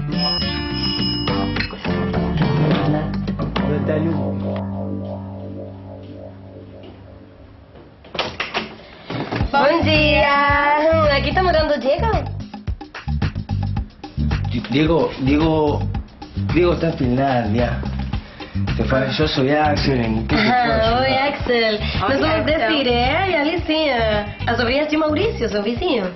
Bom dia! Aqui tá morando o Diego? Diego está en Finlandia. Yo soy Axel. ¿Qué te puedo ayudar? Oi, Axel. Nós vamos descer, e a Alicinha, a sobrinha de Maurício, seu vizinho.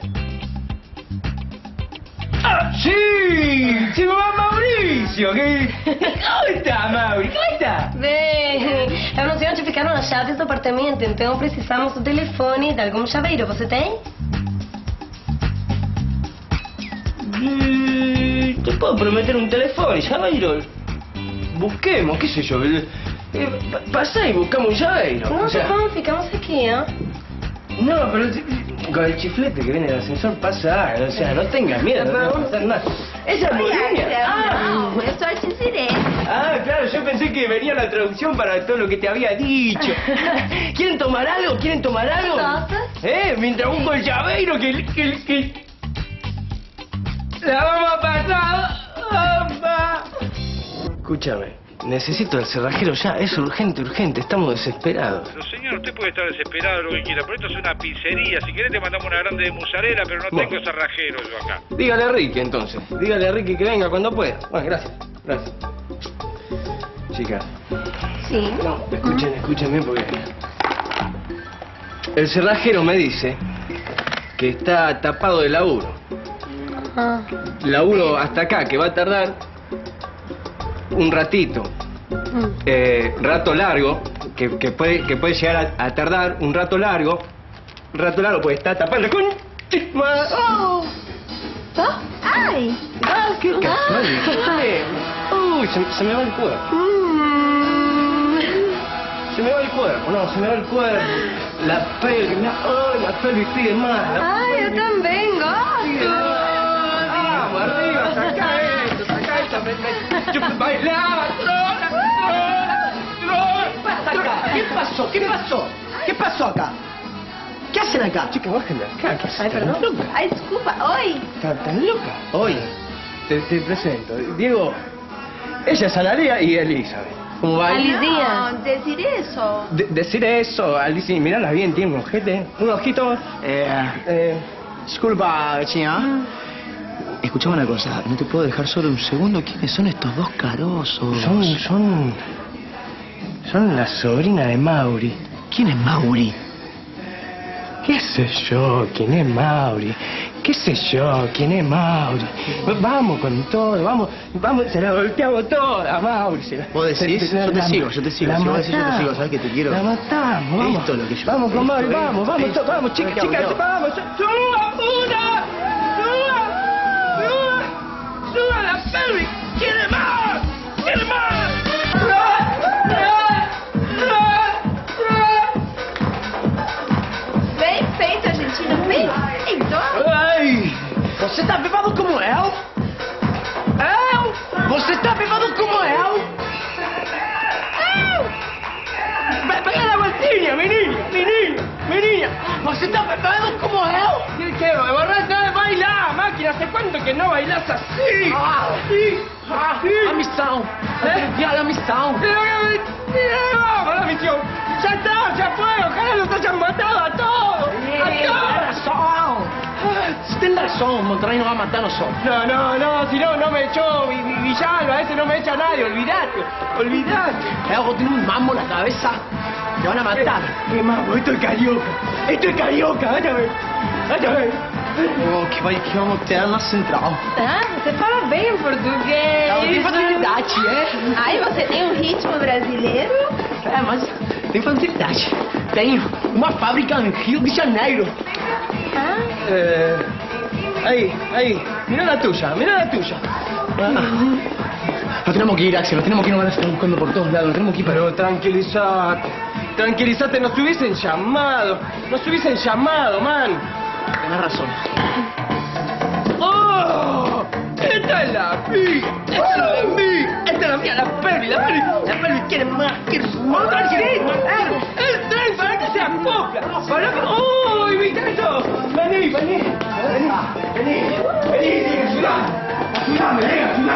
¡Ah, sí! ¡Llegó Mauricio! ¿Cómo está, Mauri? ¿Cómo está? Bem, eu não sei onde ficaram as chaves do apartamento, então precisamos do telefone de algum chaveiro. Você tem? Te puedo prometer un teléfono, llaveiro. Busquemos, qué sé yo. Pasá y buscamos un llaveiro. Não sei como, ficamos aqui, ó. No, pero con el chiflete que viene del ascensor pasa, o sea, no tengas miedo, no va a pasar nada. ¡Esa es Bolivia! Eu sou a Tizirê. Ah, claro, yo pensé que venía la traducción para todo lo que te había dicho. ¿Quieren tomar algo? ¿Quieren tomar algo? Mientras busco el llaveiro que... ¡La vamos a pasar! Escúchame, necesito el cerrajero ya, es urgente, estamos desesperados. Pero señor, usted puede estar desesperado, lo que quiera, pero esto es una pizzería. Si querés te mandamos una grande de mozzarella, pero no tengo cerrajero yo acá. Dígale a Ricky entonces, dígale a Ricky que venga cuando pueda. Bueno, gracias. Chicas. Sí. No, escúchenme porque... El cerrajero me dice que está tapado de laburo. Laburo hasta acá, que va a tardar un ratito. Rato largo, que puede llegar a tardar un rato largo. Pues está tapado. ¡Oh! Ai! ¡Qué casual! ¡Uy! Se me va el cuerpo. Se me va el cuerpo, se me va el cuerpo. La pelvis, la pelvis pide más. Ai, eu também gosto. Vamos, arriba, saca esto. Bailaba, ¿Qué pasó acá? ¿Qué hacen acá? Chica, bajen de acá. Ai, perdão. Ai, desculpa. Oi! ¿Tan loca? Oye, te presento. Diego, ella es Analia y Elizabeth. ¿Cómo va? Alizinha. Não, decir eso. Decir eso, Alicia, mirala bien, tiene un ojete. Un ojito. Disculpa, vecina. Escuchame una cosa, ¿no te puedo dejar solo un segundo? ¿Quiénes son estos dos carosos? Son la sobrina de Mauri. ¿Quién es Mauri? ¿Qué sé yo? ¿Quién es Mauri? ¿Qué sé yo? ¿Quién es Mauri? Vamos con todo, vamos, se la volteamos toda, Mauri. ¿Vos decís? Yo te sigo. Si vos decís, yo te sigo, ¿sabes que te quiero? La matamos, vamos. Esto es lo que yo... Vamos con Mauri, vamos, chicas, vamos. ¡Suba la pelvis! ¡Quiere más! Bem feito, argentino. Bem feito. Ai! Você tá bêbado como eu? Você tá bêbado como eu? Pega la voltinha, menina. Você tá bêbado como eu? ¿Qué? Borracha de bailar, máquina. ¿Hace cuánto que no bailas así? A missão. Dia da missão. Vamos, la misión. Ya fue. Ojalá los hayan matado a todos. Tem razón, Monterrey nos va a matar a nosotros. No, si no me echó Villalba, ese no me echa nadie, olvidate. Algo tiene un mambo en la cabeza, te van a matar. ¿Qué mambo? Esto es carioca, vaya a ver. Oh, que vamos ter na central. Você fala bem o português. Tem facilidade, Ai, você tem um ritmo brasileiro? Mas tem facilidade. Tenho uma fábrica no Rio de Janeiro. Ahí, mira la tuya. Nos tenemos que ir, Axel, nos tenemos que ir, nos van a estar buscando por todos lados, nos tenemos que ir. Pero tranquilízate, nos hubiesen llamado, man. Tenés razón. ¡Oh! ¡Esta es la mía! ¡Esta es la de mí! ¡Esta es la mía! ¡La Perry quiere más! ¡Otra tren! ¡El tren! ¡Para que se acopla! ¡Para que... ¡Uy, viste esto! ¡Vení! ¡Ayúdame!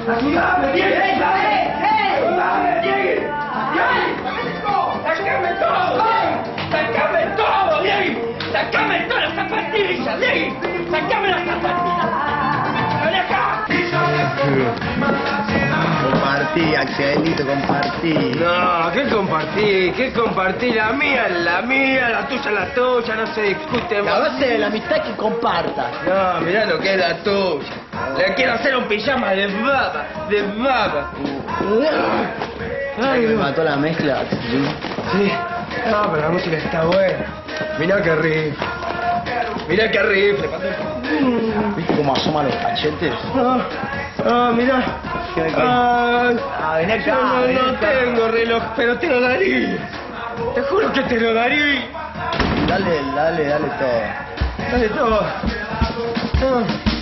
¡Ayúdame, Diego! ¡Ayúdame, Diego! ¡Sácame todo! ¡Sácame todo, Diego! ¡Sácame todas las zapatillas, Diego! ¡Sácame las zapatillas! ¡Ven acá! Compartí, Axelito, compartí. No, ¿qué compartí? ¿Qué compartí? La mía es la mía, la tuya, no se discute La más. base de la amistad que comparta. No, mirá lo que es la tuya. Le quiero hacer un pijama de baba, de baba. Ay, me mató la mezcla. Sí. No, pero la música está buena. Mirá qué rifle. Mirá qué rifle. ¿Viste cómo asoman los cachetes? Mirá. Ven acá, No tengo reloj, pero te lo daría. Te juro que te lo daría. Dale todo. Dale todo.